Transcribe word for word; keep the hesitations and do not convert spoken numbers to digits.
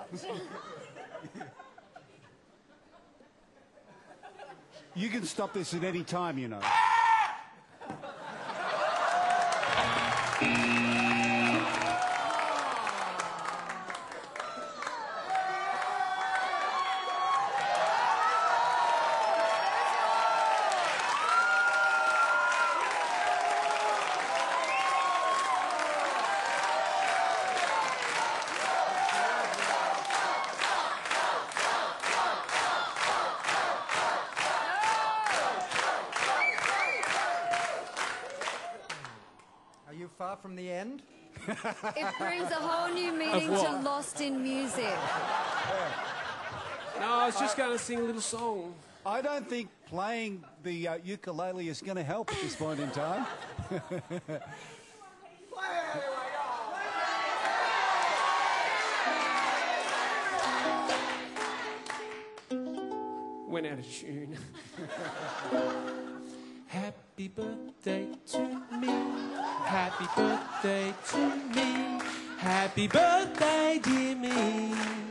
You can stop this at any time, you know. Far from the end? It brings a whole new meaning to Lost in Music. Yeah. No, I was just going to sing a little song. I don't think playing the uh, ukulele is going to help at this point in time. Went out of tune. Happy birthday to me. Happy birthday to me. Happy birthday, dear me.